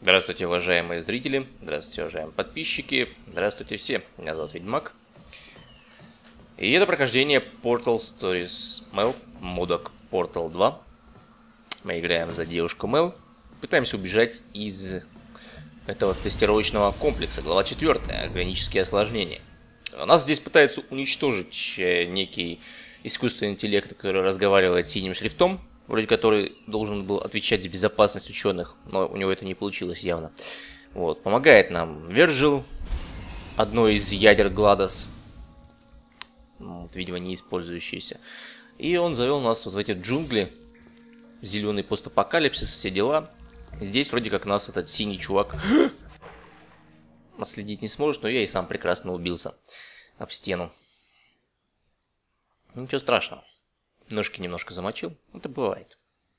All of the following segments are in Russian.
Здравствуйте, уважаемые зрители, здравствуйте, уважаемые подписчики, здравствуйте все, меня зовут Ведьмак. И это прохождение Portal Stories Mel, модок Portal 2. Мы играем за девушку Мел, пытаемся убежать из этого тестировочного комплекса. Глава 4, органические осложнения. Нас здесь пытаются уничтожить некий искусственный интеллект, который разговаривает синим шрифтом, вроде который должен был отвечать за безопасность ученых, но у него это не получилось явно. Вот. Помогает нам Верджил, одно из ядер Гладос, вот, видимо, не использующееся. И он завел нас вот в эти джунгли, зеленый постапокалипсис, все дела. Здесь вроде как нас этот синий чувак отследить не сможет, но я и сам прекрасно убился об стену. Ничего страшного. Ножки немножко замочил. Это бывает.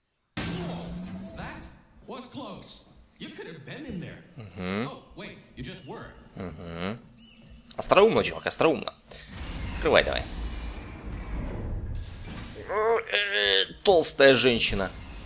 Остроумно, чувак, остроумно. Открывай давай. Толстая женщина.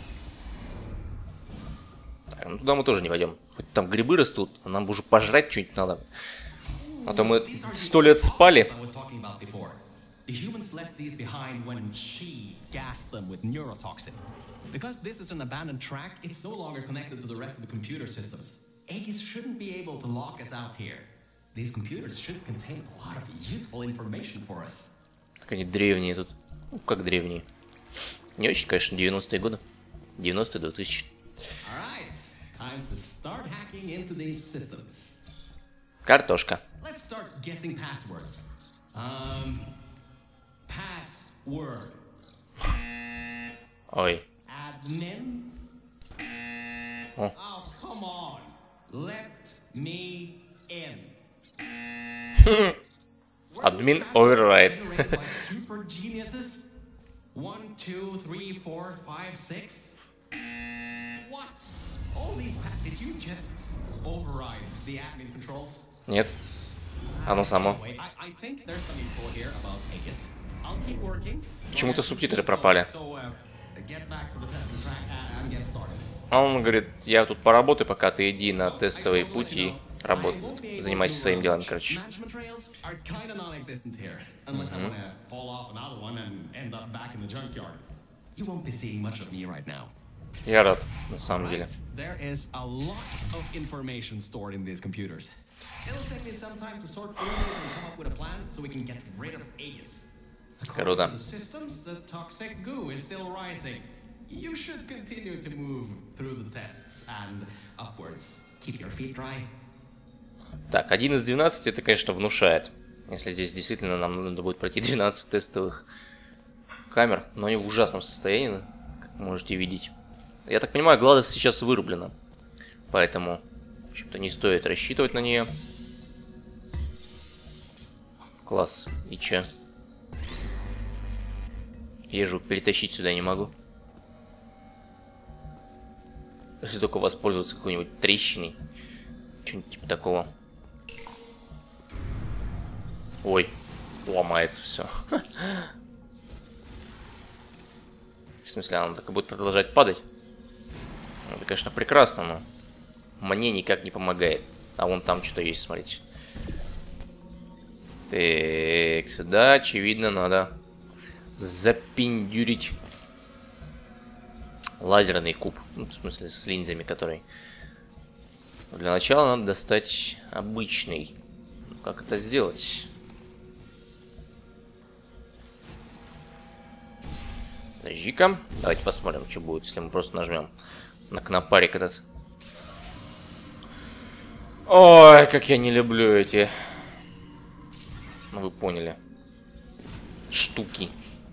Так, ну туда мы тоже не пойдем. Хоть там грибы растут, а нам уже пожрать что-нибудь надо. А то мы 100 лет спали. The humans left these behind when she gassed them with neurotoxin. Because this is an abandoned track, it's no longer connected to the rest of the computer systems. Aegis shouldn't be able to lock us out here. These computers should contain a lot of useful information for us. Так они древние тут. Ну, как древние. Не очень, конечно, 90-е годы. 90-е, 2000. Alright, time to start hacking into these systems. Картошка. Let's start guessing passwords. Password. Ой. Admin. Oh, Come on. Let me in. Admin override. Super geniuses. 1, 2, 3, 4, 5, 6. What? All these. Did you just override the admin controls? Нет. Оно само. I think there's some info here about Aegis. I'll keep working. Почему-то субтитры пропали. Get back to the testing track and get started. А он говорит, я тут поработаю, пока ты иди на тестовый путь и работай. Занимайся своим делом, короче. Я рад, на самом деле. Круто. You should continue to move through the tests and upwards. Keep your feet dry. Так, 1 из 12 это, конечно, внушает. Если здесь действительно нам надо будет пройти 12 тестовых камер, но они в ужасном состоянии, как можете видеть. Я так понимаю, Гладос сейчас вырублена. Поэтому, в общем-то, не стоит рассчитывать на нее. Класс. И че? Ежу перетащить сюда не могу. Если только воспользоваться какой-нибудь трещиной. Что-нибудь типа такого. Ой, ломается все. В смысле, она так и будет продолжать падать? Это, конечно, прекрасно, но мне никак не помогает. А вон там что-то есть, смотрите. Так, сюда, очевидно, надо запиндюрить лазерный куб. Ну, в смысле, с линзами, который... Для начала надо достать обычный. Как это сделать? Подожди-ка. Давайте посмотрим, что будет, если мы просто нажмем на кнопарик этот. Ой, как я не люблю эти... Ну, вы поняли. Штуки.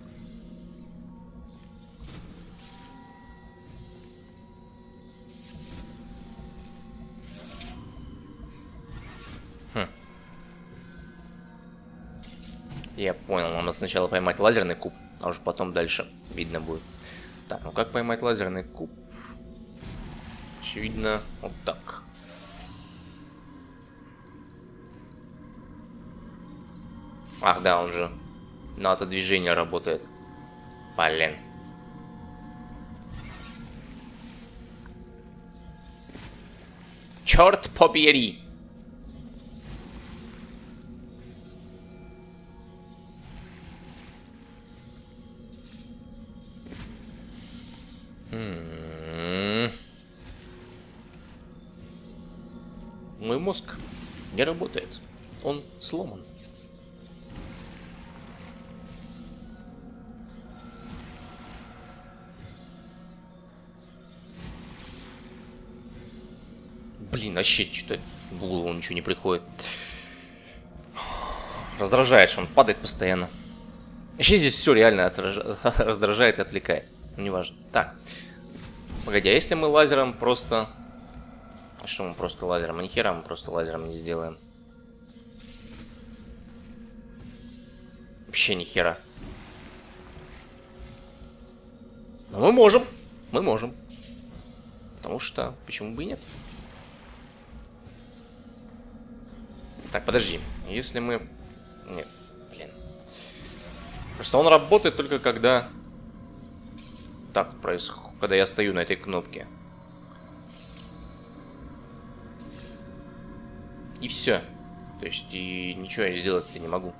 Я понял, нам надо сначала поймать лазерный куб, а уже потом дальше видно будет. Так, ну как поймать лазерный куб? Очевидно, вот так. Ах да, он же на отодвижение работает. Блин. Черт побери! Мой мозг не работает. Он сломан. Блин, вообще что-то в голову ничего не приходит. Раздражает, что он падает постоянно. Вообще здесь все реально раздражает и отвлекает. Неважно. Так. Погоди, а если мы лазером просто... А что мы просто лазером? А ни хера мы просто лазером не сделаем. Вообще ни хера. Но мы можем. Мы можем. Потому что... Почему бы и нет? Так, подожди. Если мы... Нет, блин. Просто он работает только когда... Так происходит. Когда я стою на этой кнопке. И все. То есть, и ничего я сделать-то не могу.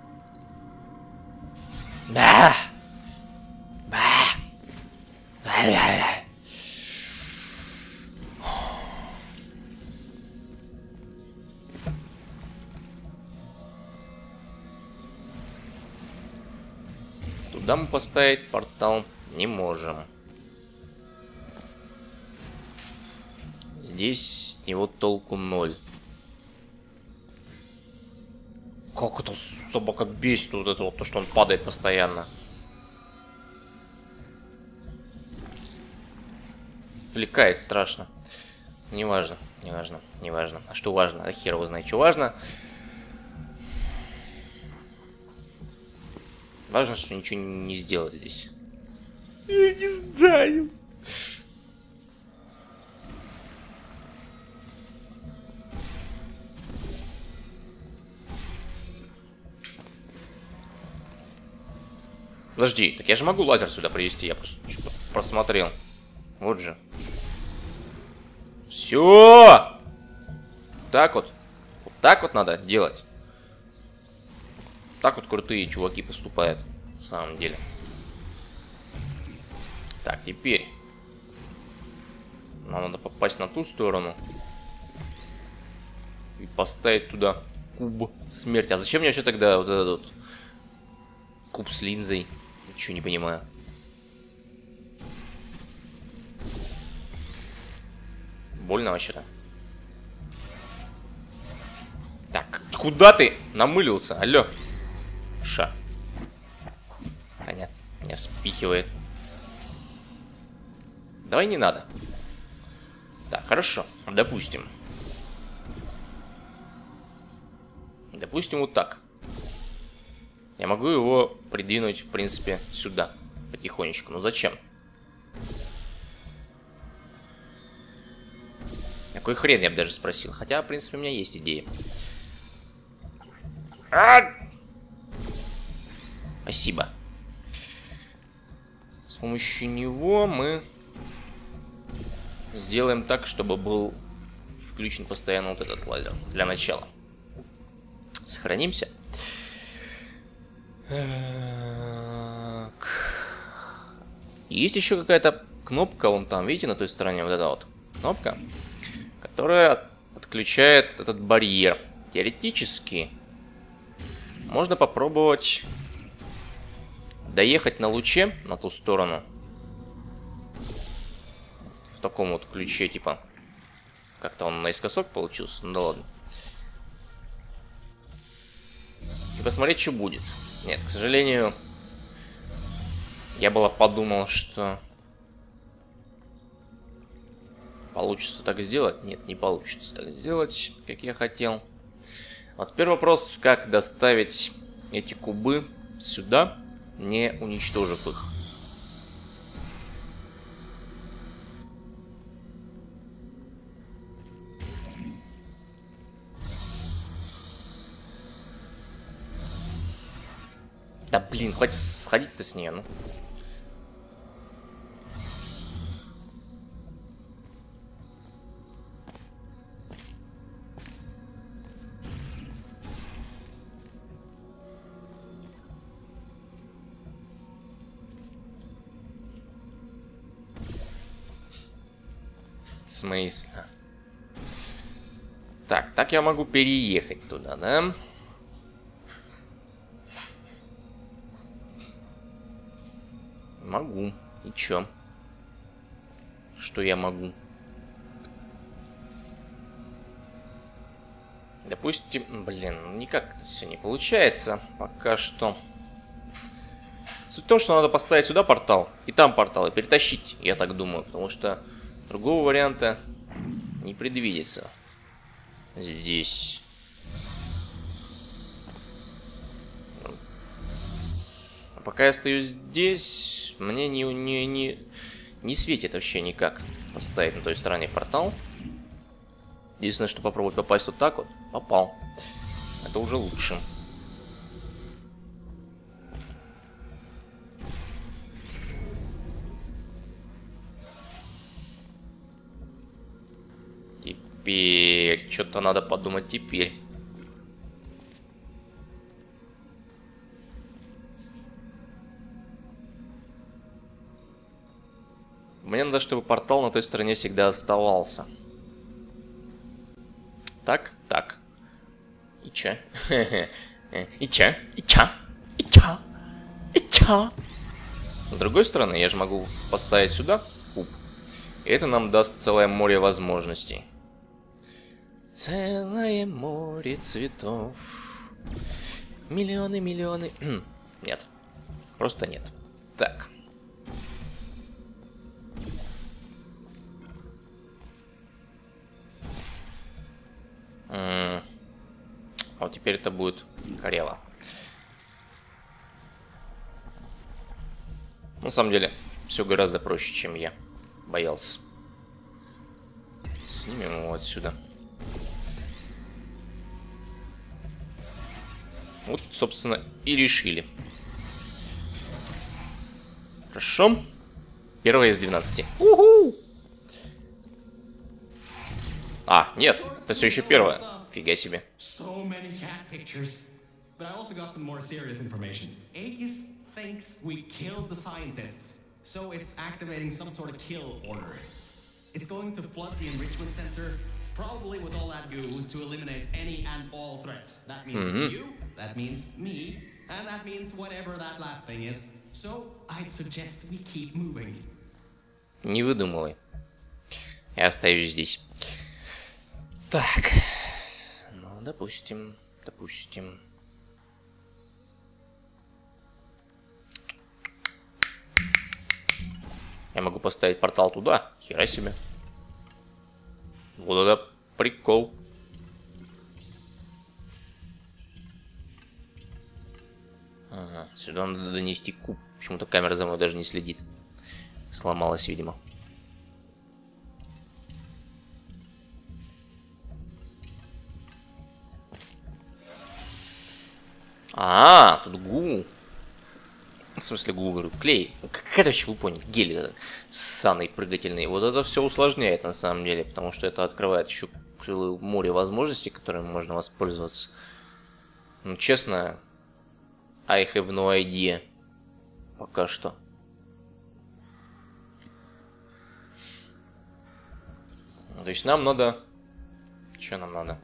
Да! Туда мы поставить портал не можем. Здесь с него толку 0. Как это собака бесит вот это вот, то, что он падает постоянно. Отвлекает страшно. Неважно, неважно, неважно. А что важно? А хер его знает, что важно. Важно, что ничего не сделать здесь. Я не знаю. Подожди, так я же могу лазер сюда привести, я просто что-то просмотрел. Вот же. Все! Так вот. Вот так вот надо делать. Так вот крутые чуваки поступают. На самом деле. Так, теперь. Нам надо попасть на ту сторону. И поставить туда куб смерти. А зачем мне вообще тогда вот этот вот куб с линзой? Ничего не понимаю. Больно вообще-то. Так, куда ты намылился? Алло. Ша. Понятно. Меня спихивает. Давай не надо. Так, хорошо. Допустим. Допустим, вот так. Я могу его придвинуть, в принципе, сюда. Потихонечку. Но зачем? Какой хрен, я бы даже спросил. Хотя, в принципе, у меня есть идея. Спасибо. С помощью него мы сделаем так, чтобы был включен постоянно вот этот лазер. Для начала. Сохранимся. Есть еще какая-то кнопка, вон там, видите, на той стороне, вот эта вот кнопка, которая отключает этот барьер. Теоретически можно попробовать доехать на луче на ту сторону. В таком вот ключе, типа. Как-то он наискосок получился. Ну да ладно. И посмотреть, что будет. Нет, к сожалению, я было подумал, что получится так сделать. Нет, не получится так сделать, как я хотел. Вот первый вопрос, как доставить эти кубы сюда, не уничтожив их. Да блин, хватит сходить-то с нее, ну. смысла? Так я могу переехать туда, да? Могу. И чё? Что я могу? Допустим, блин, никак это все не получается пока что. Суть в том, что надо поставить сюда портал, и там портал, и перетащить, я так думаю, потому что другого варианта не предвидится. Здесь. А пока я стою здесь, мне не светит вообще никак поставить на той стороне портал. Единственное, что попробовать попасть вот так вот. Попал. Это уже лучше. Теперь. Что-то надо подумать теперь. Мне надо, чтобы портал на той стороне всегда оставался. Так. И чё? И чё? С другой стороны, я же могу поставить сюда куб. И это нам даст целое море возможностей. Целое море цветов. Миллионы. Нет. Просто нет. Так. Вот теперь это будет корево. На самом деле, все гораздо проще, чем я боялся. Снимем его отсюда. Вот, собственно, и решили. Хорошо. Первая из 12. Уху! А, нет, это все еще первое. Фига себе. So many cat pictures. But I also got some more serious information. Aegis thinks we killed the scientists, so it's activating some sort of kill order. It's going to flood the enrichment center, probably with all that goo, to eliminate any and all threats. That means you, that means me, and that means whatever that last thing is. So I'd suggest we keep moving. Не выдумывай. Я остаюсь здесь. Так. Ну, допустим. Я могу поставить портал туда. Хера себе. Вот это прикол. Ага, сюда надо донести куб. Почему-то камера за мной даже не следит. Сломалась, видимо. А, тут гу. В смысле гу, говорю, клей. Как это вообще вы поняли? Гель ссаный, прыгательный. Вот это все усложняет на самом деле, потому что это открывает еще целое море возможностей, которыми можно воспользоваться. Ну, честно, I have no idea. Пока что. То есть нам надо... Что нам надо?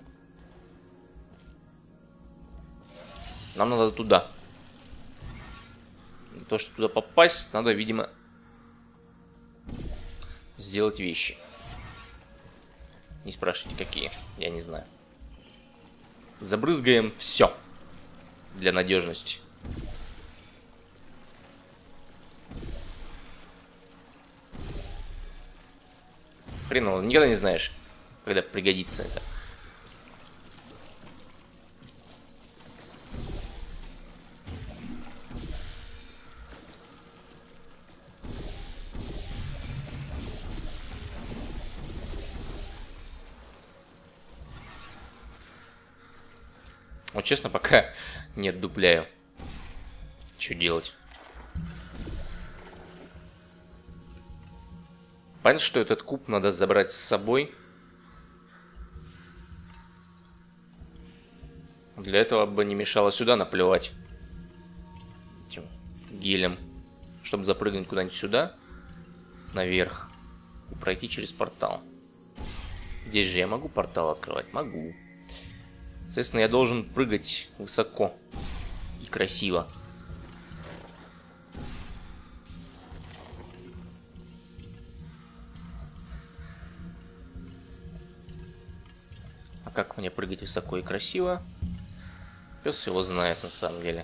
Нам надо туда. Для того, чтобы туда попасть, надо, видимо, сделать вещи. Не спрашивайте, какие. Я не знаю. Забрызгаем все. Для надежности. Хреново, никогда не знаешь, когда пригодится это. Вот честно, пока не отдупляю. Что делать? Понятно, что этот куб надо забрать с собой. Для этого бы не мешало сюда наплевать этим гелем, чтобы запрыгнуть куда-нибудь сюда, наверх, и пройти через портал. Здесь же я могу портал открывать? Могу. Соответственно, я должен прыгать высоко и красиво. А как мне прыгать высоко и красиво? Пес его знает на самом деле.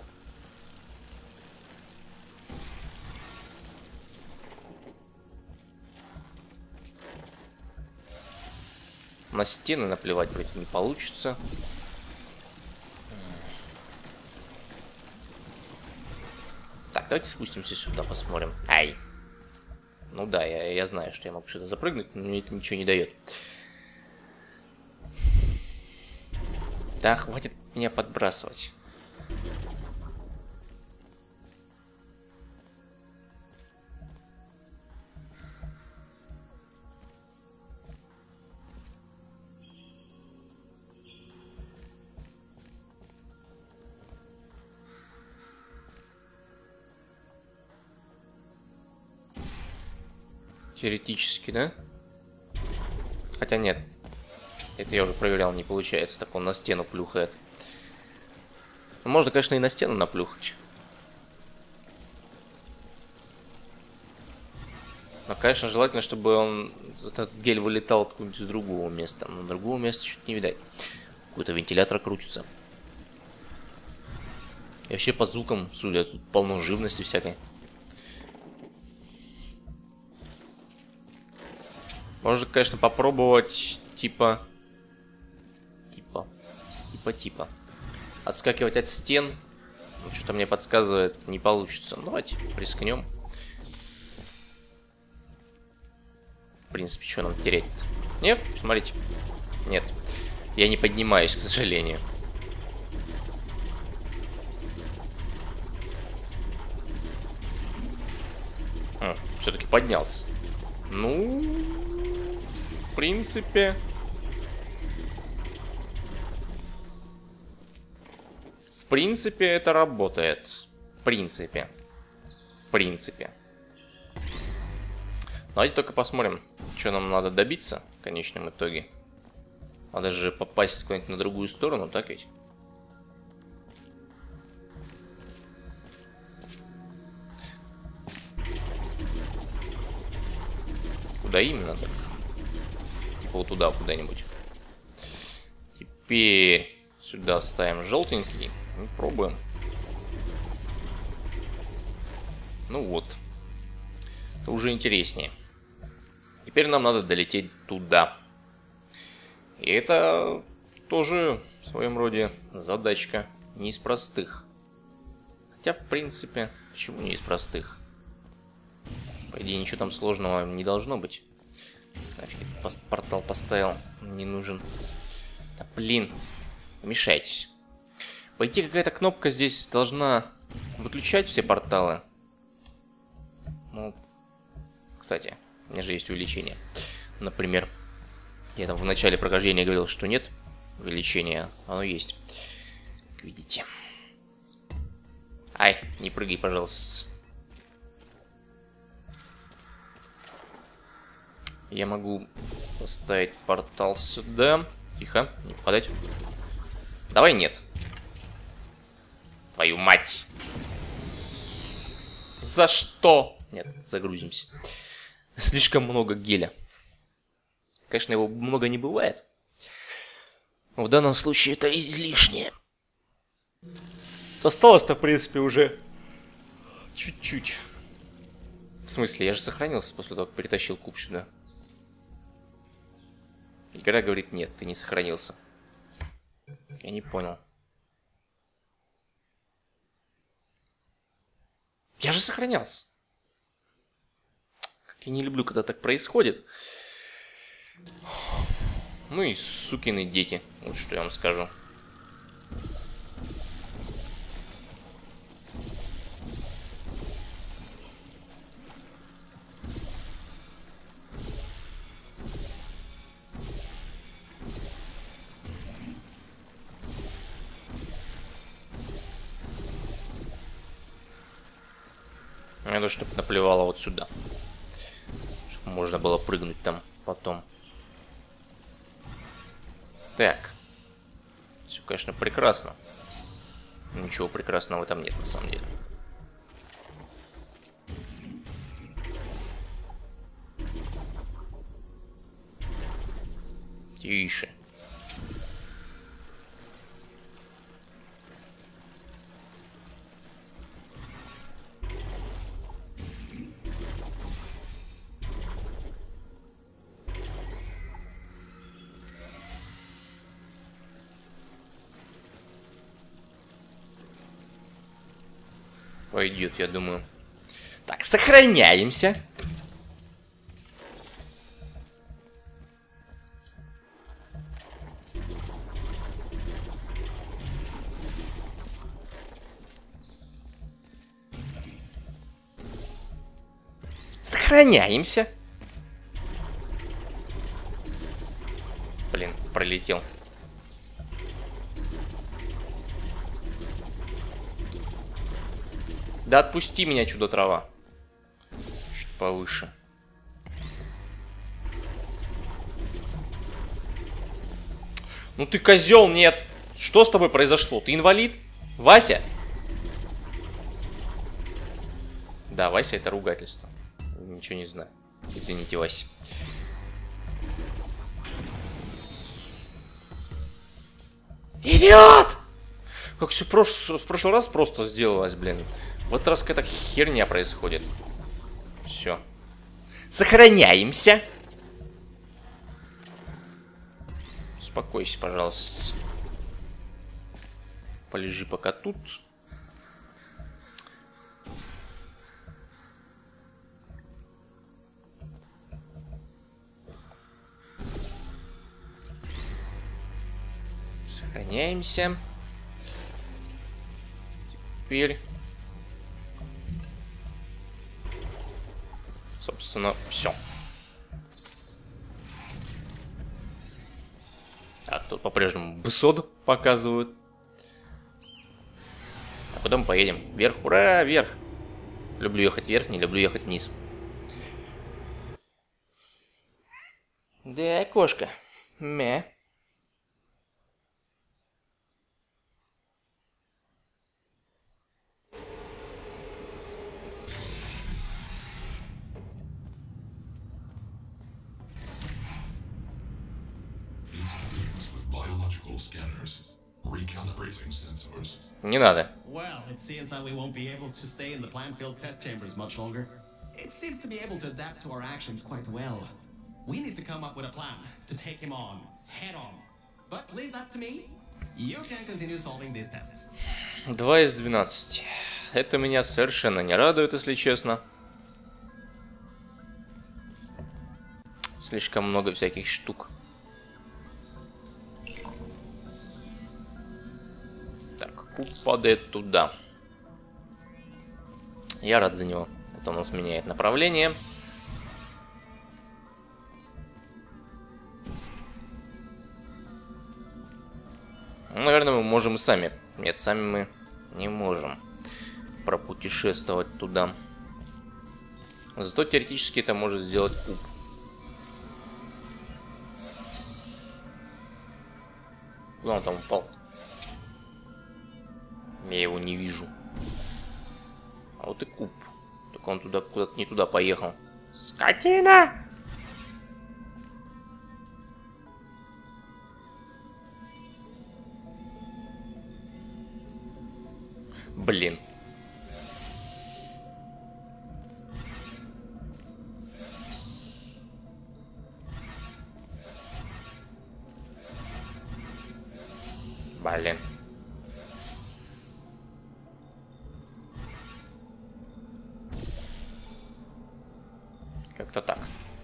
На стены наплевать вроде не получится. Так, давайте спустимся сюда, посмотрим. Ай! Ну да, я знаю, что я могу сюда запрыгнуть, но мне это ничего не дает. Да, хватит меня подбрасывать. Теоретически, да? Хотя нет. Это я уже проверял, не получается. Так он на стену плюхает. Ну, можно, конечно, и на стену наплюхать. Но, конечно, желательно, чтобы он, этот гель вылетал откуда-нибудь из другого места. Но другого места что-то не видать. Какой-то вентилятор крутится. И вообще по звукам, судя, тут полно живности всякой. Можно, конечно, попробовать, типа... Отскакивать от стен. Ну, что-то мне подсказывает, не получится. Ну, давайте рискнем. В принципе, что нам терять-то? Нет, смотрите. Нет. Я не поднимаюсь, к сожалению. Все-таки поднялся. Ну... В принципе... В принципе, это работает. В принципе. Давайте только посмотрим, что нам надо добиться в конечном итоге. Надо же попасть куда-нибудь на другую сторону, так ведь? Куда именно так? Типа вот туда куда-нибудь. Теперь сюда ставим желтенький. Ну, пробуем. Ну вот. Это уже интереснее. Теперь нам надо долететь туда. И это тоже в своем роде задачка не из простых. Хотя, в принципе, почему не из простых? По идее, ничего там сложного не должно быть. Нафиг, портал поставил. Не нужен. Да блин. Мешайтесь. По идее, какая-то кнопка здесь должна выключать все порталы. Ну, кстати, у меня же есть увеличение. Например, я там в начале прохождения говорил, что нет увеличения. Оно есть. Как видите. Ай, не прыгай, пожалуйста. Я могу поставить портал сюда. Тихо, не попадать. Давай нет. Твою мать. За что? Нет, загрузимся. Слишком много геля. Конечно, его много не бывает. Но в данном случае это излишнее. Осталось-то, в принципе, уже чуть-чуть. В смысле, я же сохранился после того, как перетащил куб сюда. Игра говорит, нет, ты не сохранился. Я не понял. Я же сохранялся. Как я не люблю, когда так происходит. Ну и сукины дети. Вот что я вам скажу. Надо, чтобы наплевало вот сюда. Чтобы можно было прыгнуть там потом. Так. Все, конечно, прекрасно. Ничего прекрасного в этом нет, на самом деле. Тише. Пойдет, я думаю. Так, сохраняемся. Сохраняемся. Блин, пролетел. Да отпусти меня, чудо-трава. Чуть повыше. Ну ты козел, нет. Что с тобой произошло? Ты инвалид? Вася? Да, Вася это ругательство. Ничего не знаю. Извините, Вася. Идиот! Как все в прошлый раз просто сделалось, блин. В этот раз какая-то херня происходит. Все. Сохраняемся. Успокойся, пожалуйста. Полежи пока тут. Сохраняемся. Теперь, собственно, все. Так, тут по-прежнему высоту показывают. А потом поедем вверх. Ура, вверх. Люблю ехать вверх, не люблю ехать вниз. Да, кошка. Мя. Не надо. Well, it seems that we won't be able to stay in the plant-filled test chambers much longer. It seems to be able to adapt to our actions quite well. We need to come up with a plan to take him on, head on. But leave that to me. You can continue solving these tests. 2 из 12. Это меня совершенно не радует, если честно. Слишком много всяких штук. Куб падает туда. Я рад за него. Это у нас меняет направление. Ну, наверное, мы можем и сами. Нет, сами мы не можем пропутешествовать туда. Зато теоретически это может сделать куб. Куда он там упал? Я его не вижу. А вот и куб. Только он туда куда-то не туда поехал. Скотина! Блин. Блин. Как-то так.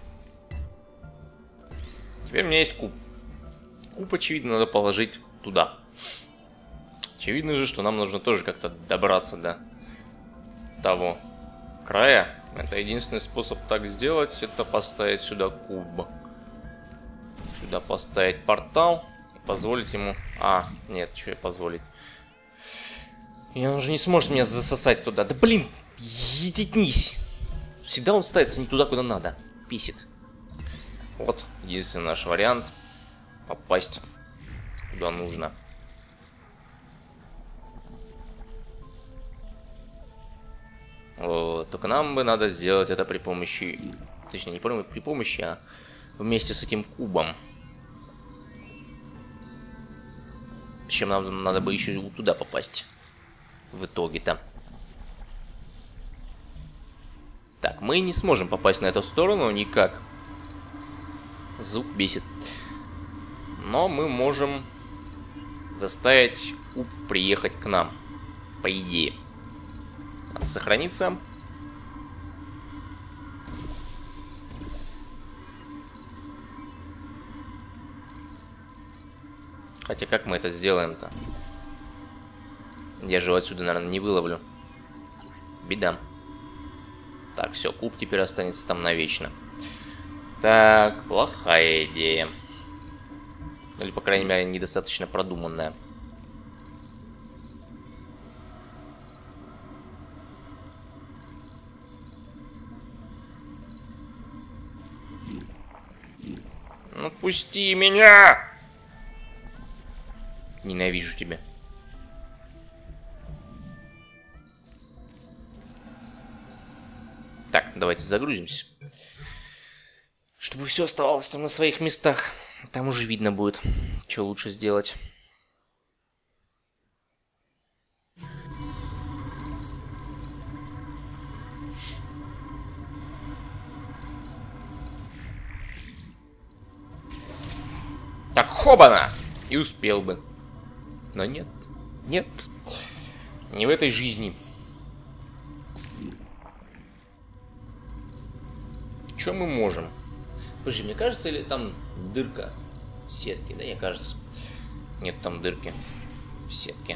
Теперь у меня есть куб. Куб, очевидно, надо положить туда. Очевидно же, что нам нужно тоже как-то добраться до того края. Это единственный способ так сделать, это поставить сюда куб. Сюда поставить портал и позволить ему... А, нет, что я позволить? И он уже не сможет меня засосать туда. Да блин, единись. Всегда он ставится не туда, куда надо. Писит. Вот, единственный наш вариант попасть куда нужно. Вот. Только нам бы надо сделать это при помощи... Точнее, не при помощи, а вместе с этим кубом. Причем нам надо бы еще туда попасть. В итоге-то. Так, мы не сможем попасть на эту сторону никак. Звук бесит. Но мы можем заставить куб приехать к нам. По идее. Надо сохраниться. Хотя как мы это сделаем-то? Я же его отсюда, наверное, не выловлю. Беда. Так, все, куб теперь останется там навечно. Так, плохая идея. Или, по крайней мере, недостаточно продуманная. Ну, пусти меня! Ненавижу тебя. Так, давайте загрузимся. Чтобы все оставалось там на своих местах. Там уже видно будет, что лучше сделать. Так, хобана! И успел бы. Но нет. Нет. Не в этой жизни. Что мы можем? Подожди, мне кажется, или там дырка в сетке? Да, мне кажется. Нет там дырки в сетке.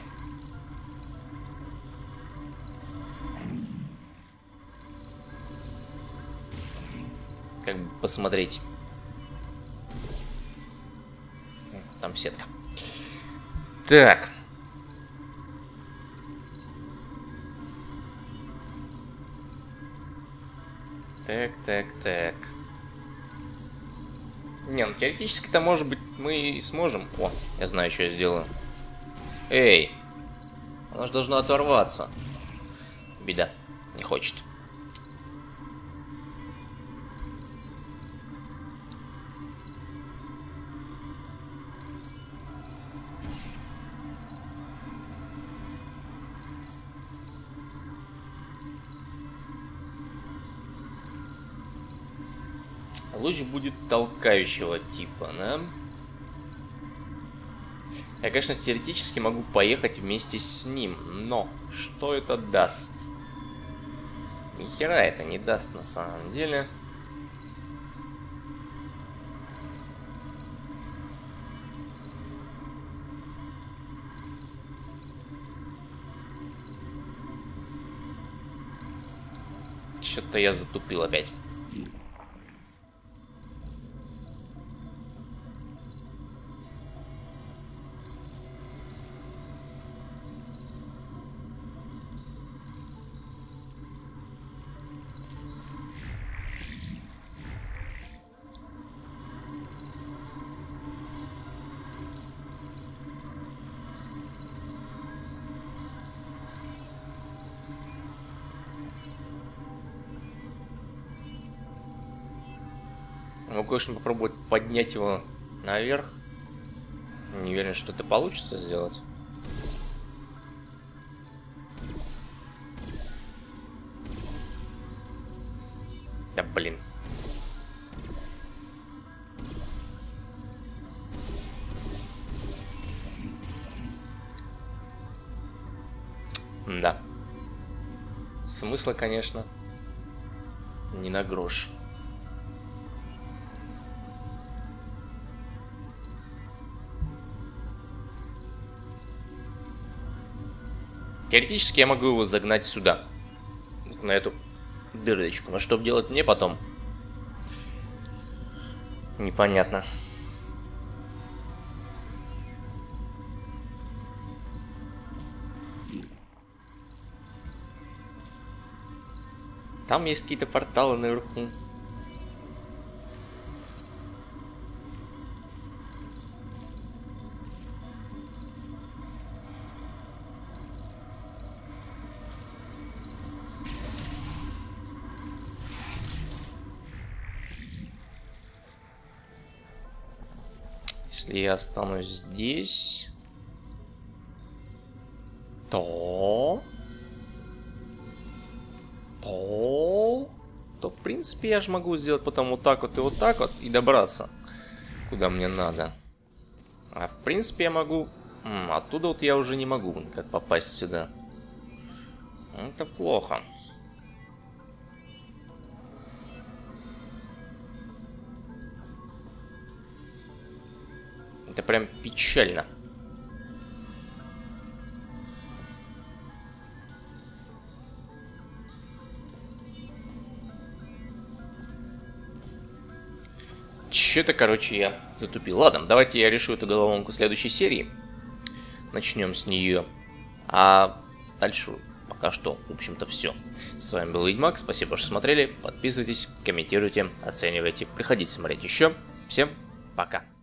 Как бы посмотреть. Там сетка. Так. Так. Не, ну теоретически-то, может быть, мы и сможем. О, я знаю, что я сделаю. Эй! Она же должна оторваться. Беда. Не хочет. Луч будет толкающего типа, да? Я, конечно, теоретически могу поехать вместе с ним, но что это даст? Ни хера это не даст на самом деле. Что-то я затупил опять. Могу, конечно, попробовать поднять его наверх. Не уверен, что это получится сделать. Да блин. Да. Смысла, конечно, не на грош. Теоретически я могу его загнать сюда, на эту дырочку. Но что делать мне потом? Непонятно. Там есть какие-то порталы наверху. Если я останусь здесь, то в принципе я же могу сделать потом вот так вот и добраться куда мне надо. А в принципе я могу... оттуда вот я уже не могу никак попасть сюда. Это плохо. Это прям печально. Че-то, короче, я затупил. Ладно, давайте я решу эту головоломку в следующей серии. Начнем с нее. А дальше пока что, в общем-то, все. С вами был Ведьмак. Спасибо, что смотрели. Подписывайтесь, комментируйте, оценивайте. Приходите смотреть еще. Всем пока.